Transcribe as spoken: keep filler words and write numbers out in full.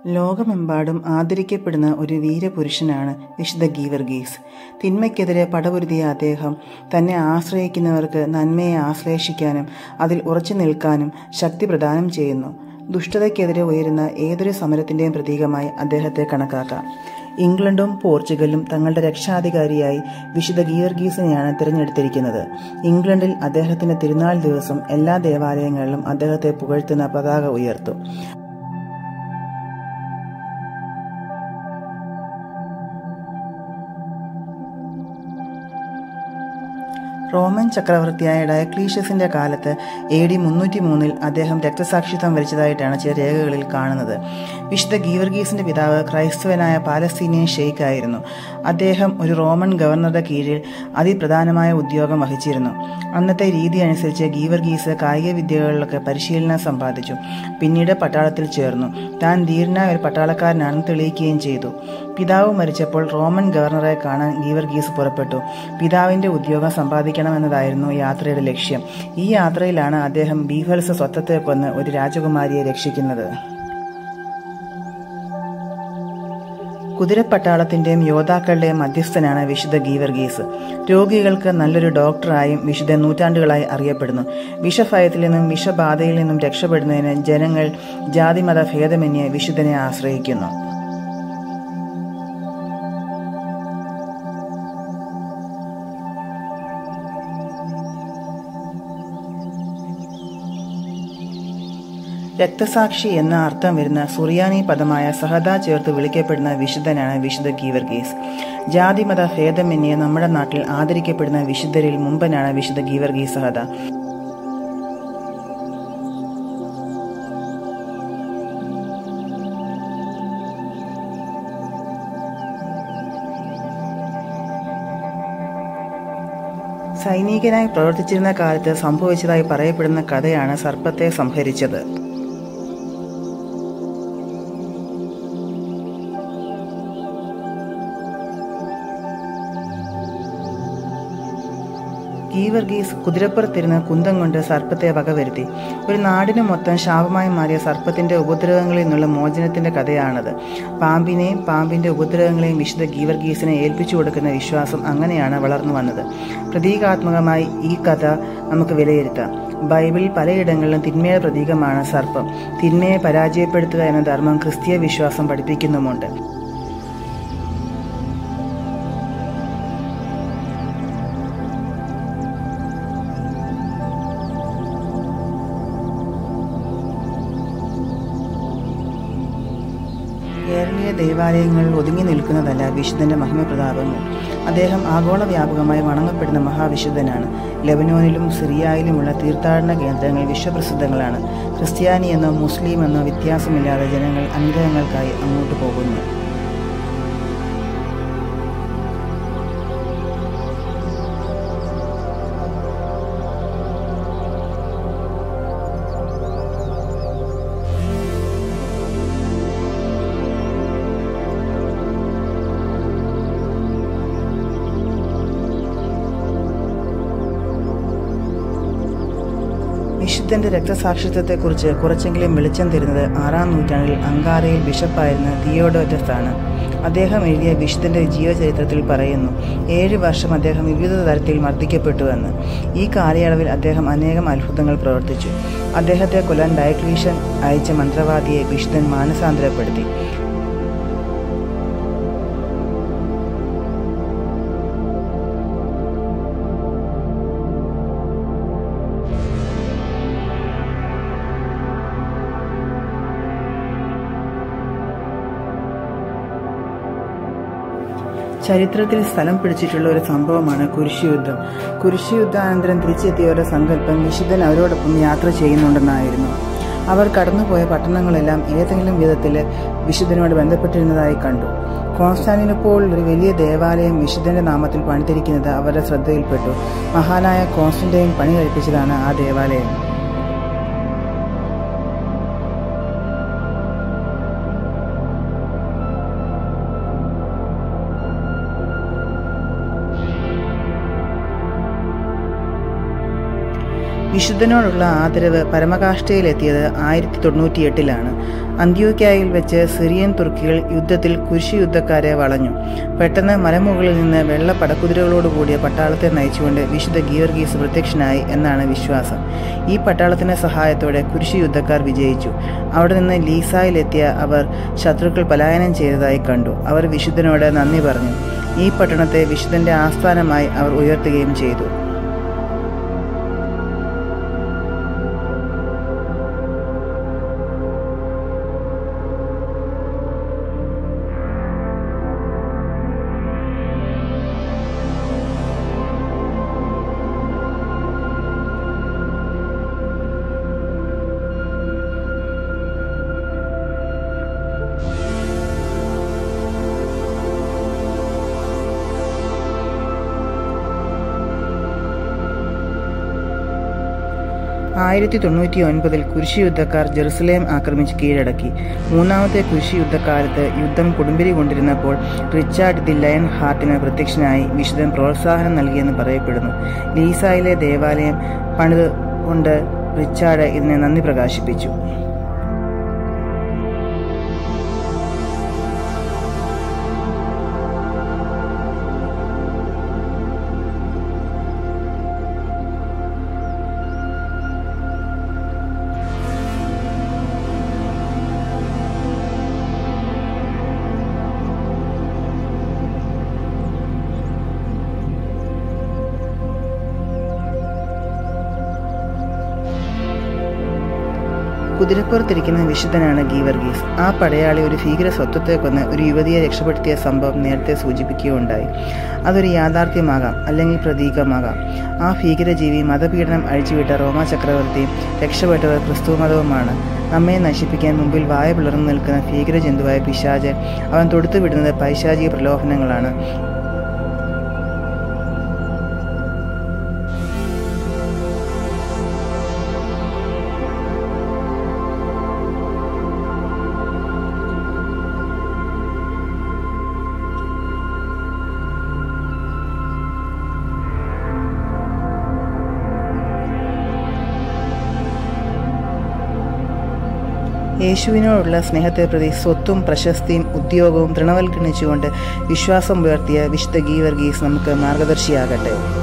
ലോകമെമ്പാടും ആദരിക്കപ്പെടുന്ന ഒരു വീരപുരുഷനാണ് വിശുദ്ധ ഗീവർഗീസ്. തിന്മയ്ക്കെതിരെ പടപൊരുതിയ അദ്ദേഹം തന്നെ ആശ്രയിക്കുന്നവർക്ക് നന്മയെ ആശ്ലേഷിക്കാനും അതിൽ ഉറച്ചു നിൽക്കാനും ശക്തി പ്രദാനം ചെയ്യുന്നു. ദുഷ്ടതയ്ക്കെതിരെ ഉയരുന്ന ഏതൊരു സമരത്തിൻ്റെയും പ്രതീകമായി അദ്ദേഹത്തെ കണക്കാക്കാം. ഇംഗ്ലണ്ടും പോർച്ചുഗലും തങ്ങളുടെ രക്ഷാധികാരിയായി വിശുദ്ധ ഗീവർഗീസിനെയാണ് തിരഞ്ഞെടുത്തിരിക്കുന്നത്. ഇംഗ്ലണ്ടിൽ അദ്ദേഹത്തിന്റെ തിരുനാൾ ദിവസം എല്ലാ ദേവാലയങ്ങളിലും അദ്ദേഹത്തെ പുകഴ്ത്തുന്ന പതാക ഉയർത്തും. റോമൻ ചക്രവർത്തിയായ ഡയക്ലീഷ്യസിന്റെ കാലത്ത് എ ഡി മുന്നൂറ്റി മൂന്നിൽ അദ്ദേഹം രക്തസാക്ഷിത്വം വരിച്ചതായിട്ടാണ് ചില രേഖകളിൽ കാണുന്നത്. വിശുദ്ധ ഗീവർഗീസിന്റെ പിതാവ് ക്രൈസ്തവനായ പാലസ്തീനിയൻ ഷെയ്ഖ് ആയിരുന്നു. അദ്ദേഹം ഒരു റോമൻ ഗവർണറുടെ കീഴിൽ അതിപ്രധാനമായ ഉദ്യോഗം വഹിച്ചിരുന്നു. അന്നത്തെ രീതി അനുസരിച്ച് ഗീവർഗീസ് കായിക വിദ്യകളിലൊക്കെ പരിശീലനം സമ്പാദിച്ചു. പിന്നീട് പട്ടാളത്തിൽ ചേർന്നു. താൻ ധീരനായ ഒരു പട്ടാളക്കാരനാണെന്ന് തെളിയിക്കുകയും ചെയ്തു. പിതാവ് മരിച്ചപ്പോൾ റോമൻ ഗവർണറെ കാണാൻ ഗീവർഗീസ് പുറപ്പെട്ടു. പിതാവിന്റെ ഉദ്യോഗം സമ്പാദിക്കണമെന്നതായിരുന്നു യാത്രയുടെ ലക്ഷ്യം. ഈ യാത്രയിലാണ് അദ്ദേഹം ബീഫൽസ സ്വത്വത്തെ കൊന്ന് ഒരു രാജകുമാരിയെ രക്ഷിക്കുന്നത്. കുതിരപ്പട്ടാളത്തിന്റെയും യോദ്ധാക്കളുടെയും മധ്യസ്ഥനാണ് വിശുദ്ധ ഗീവർഗീസ്. രോഗികൾക്ക് നല്ലൊരു ഡോക്ടറായും വിശുദ്ധ നൂറ്റാണ്ടുകളായി അറിയപ്പെടുന്നു. വിഷഭയത്തിൽ നിന്നും വിഷബാധയിൽ നിന്നും രക്ഷപ്പെടുന്നതിന് ജനങ്ങൾ ജാതിമത ഭേദമന്യേ വിശുദ്ധനെ ആശ്രയിക്കുന്നു. രക്തസാക്ഷി എന്ന അർത്ഥം വരുന്ന സുറിയാനി പദമായ സഹദ ചേർത്ത് വിളിക്കപ്പെടുന്ന വിശുദ്ധനാണ് വിശുദ്ധ ഗീവർഗീസ്. ജാതിമത ഭേദമന്യേ നമ്മുടെ നാട്ടിൽ ആദരിക്കപ്പെടുന്ന വിശുദ്ധരിൽ മുമ്പനാണ് വിശുദ്ധ ഗീവർഗീസ് സഹദ. സൈനികനായി പ്രവർത്തിച്ചിരുന്ന കാലത്ത് സംഭവിച്ചതായി പറയപ്പെടുന്ന കഥയാണ് സർപ്പത്തെ സംഹരിച്ചത്. ഗീവർഗീസ് കുതിരപ്പുറത്തിരുന്ന് കുന്തം കൊണ്ട് സർപ്പത്തെ വകവരുത്തി. ഒരു നാടിന് മൊത്തം ശാപമായി മാറിയ സർപ്പത്തിന്റെ ഉപദ്രവങ്ങളിൽ നിന്നുള്ള മോചനത്തിന്റെ കഥയാണത്. പാമ്പിനെയും പാമ്പിന്റെ ഉപദ്രവങ്ങളെയും വിശുദ്ധ ഗീവർഗീസിനെ ഏൽപ്പിച്ചു കൊടുക്കുന്ന വിശ്വാസം അങ്ങനെയാണ് വളർന്നു വന്നത്. പ്രതീകാത്മകമായി ഈ കഥ നമുക്ക് വിലയിരുത്താം. ബൈബിളിൽ പലയിടങ്ങളിലും തിന്മയുടെ പ്രതീകമാണ് സർപ്പം. തിന്മയെ പരാജയപ്പെടുത്തുക എന്ന ധർമ്മം ക്രിസ്തീയ വിശ്വാസം പഠിപ്പിക്കുന്നുമുണ്ട്. കേരളീയ ദേവാലയങ്ങളിൽ ഒതുങ്ങി നിൽക്കുന്നതല്ല വിശുദ്ധന്റെ മഹിമപ്രതാപങ്ങൾ. അദ്ദേഹം ആഗോള വ്യാപകമായി വണങ്ങപ്പെടുന്ന മഹാവിശുദ്ധനാണ്. ലെബനോനിലും സിറിയയിലുമുള്ള തീർത്ഥാടന കേന്ദ്രങ്ങൾ വിശ്വപ്രസിദ്ധങ്ങളാണ്. ക്രിസ്ത്യാനി എന്നോ മുസ്ലിം എന്നോ വ്യത്യാസമില്ലാതെ ജനങ്ങൾ അനുഗ്രഹങ്ങൾക്കായി അങ്ങോട്ട് പോകുന്നു. വിശുദ്ധന്റെ രക്തസാക്ഷിത്വത്തെക്കുറിച്ച് കുറച്ചെങ്കിലും വെളിച്ചം തരുന്നത് ആറാം നൂറ്റാണ്ടിൽ അങ്കാറയിൽ ബിഷപ്പായിരുന്ന തിയോഡോറ്റസ് ആണ്. അദ്ദേഹം എഴുതിയ വിശുദ്ധന്റെ ജീവചരിത്രത്തിൽ പറയുന്നു, ഏഴ് വർഷം അദ്ദേഹം വിവിധ തരത്തിൽ മർദ്ദിക്കപ്പെട്ടുവെന്ന്. ഈ കാലയളവിൽ അദ്ദേഹം അനേകം അത്ഭുതങ്ങൾ പ്രവർത്തിച്ചു. അദ്ദേഹത്തെ കൊല്ലാൻ ഡയക്ലീഷ്യൻ അയച്ച മന്ത്രവാദിയെ വിശുദ്ധൻ മാനസാന്തരപ്പെടുത്തി. ചരിത്രത്തിൽ സ്ഥലം പിടിച്ചിട്ടുള്ള ഒരു സംഭവമാണ് കുരിശുയുദ്ധം. കുരിശുയുദ്ധാനന്തരം തിരിച്ചെത്തിയവരുടെ സങ്കല്പം വിശുദ്ധൻ അവരോടൊപ്പം യാത്ര ചെയ്യുന്നുണ്ടെന്നായിരുന്നു. അവർ കടന്നുപോയ പട്ടണങ്ങളെല്ലാം ഏതെങ്കിലും വിധത്തിൽ വിശുദ്ധനോട് ബന്ധപ്പെട്ടിരുന്നതായി കണ്ടു. കോൺസ്റ്റാന്റിനോപ്പിളിൽ ഒരു വലിയ ദേവാലയം വിശുദ്ധന്റെ നാമത്തിൽ പണിതിരിക്കുന്നത് അവരുടെ ശ്രദ്ധയിൽപ്പെട്ടു. മഹാനായ കോൺസ്റ്റന്റൈൻ പണി കഴിപ്പിച്ചതാണ് ആ ദേവാലയം. വിശുദ്ധനോടുള്ള ആദരവ് പരമകാഷ്ഠയിലെത്തിയത് ആയിരത്തി തൊണ്ണൂറ്റി എട്ടിലാണ്. അന്ത്യോക്യായിൽ വെച്ച് സിറിയൻ തുർക്കികൾ യുദ്ധത്തിൽ കുരിശു യുദ്ധക്കാരെ വളഞ്ഞു. പെട്ടെന്ന് മലമുകളിൽ നിന്ന് വെള്ള പടക്കുതിരകളോടുകൂടിയ പട്ടാളത്തെ നയിച്ചുകൊണ്ട് വിശുദ്ധ ഗീവർഗീസ് പ്രത്യക്ഷനായി എന്നാണ് വിശ്വാസം. ഈ പട്ടാളത്തിന്റെ സഹായത്തോടെ കുരിശു യുദ്ധക്കാർ വിജയിച്ചു. അവിടെ നിന്ന് ലീസായിലെത്തിയ അവർ ശത്രുക്കൾ പലായനം ചെയ്തതായി കണ്ടു. അവർ വിശുദ്ധനോട് നന്ദി പറഞ്ഞു. ഈ പട്ടണത്തെ വിശുദ്ധന്റെ ആസ്ഥാനമായി അവർ ഉയർത്തുകയും ചെയ്തു. ആയിരത്തി തൊണ്ണൂറ്റി ഒൻപതിൽ കുരിശു യുദ്ധക്കാർ ജെറുസലേം ആക്രമിച്ച് കീഴടക്കി. മൂന്നാമത്തെ കുരിശു യുദ്ധക്കാലത്ത് യുദ്ധം കൊടുമ്പിരി കൊണ്ടിരുന്നപ്പോൾ റിച്ചാർഡ് ദി ലയൺ ഹാർട്ടിന് പ്രത്യക്ഷനായി വിശുദ്ധൻ പ്രോത്സാഹനം നൽകിയെന്ന് പറയപ്പെടുന്നു. ലീസായിലെ ദേവാലയം പണിത് കൊണ്ട് റിച്ചാർഡ് ഇതിനെ നന്ദി പ്രകാശിപ്പിച്ചു. കുതിരപ്പുറത്തിരിക്കുന്ന വിശുദ്ധനാണ് ഗീവർഗീസ്. ആ പടയാളി ഒരു ഭീകര സ്വത്വത്തെ കൊന്ന് ഒരു യുവതിയെ രക്ഷപ്പെടുത്തിയ സംഭവം നേരത്തെ സൂചിപ്പിക്കുകയുണ്ടായി. അതൊരു യാഥാർത്ഥ്യമാകാം, അല്ലെങ്കിൽ പ്രതീകമാകാം. ആ ഭീകരജീവി മതപീഡനം അഴിച്ചുവിട്ട റോമാ ചക്രവർത്തിയും രക്ഷപ്പെട്ടവർ ക്രിസ്തു മതവുമാണ്. നമ്മെ നശിപ്പിക്കാൻ മുമ്പിൽ വായ പിളർന്നു നിൽക്കുന്ന ഭീകരജന്തുവായ പിശാച് അവൻ തൊടുത്തുവിടുന്നത് പൈശാചിക പ്രലോഭനങ്ങളാണ്. യേശുവിനോടുള്ള സ്നേഹത്തെ പ്രതി സ്വത്തും പ്രശസ്തിയും ഉദ്യോഗവും തൃണവൽക്കരിച്ചുകൊണ്ട് വിശ്വാസം ഉയർത്തിയ വിശുദ്ധ ഗീവർഗീസ് നമുക്ക് മാർഗദർശിയാകട്ടെ.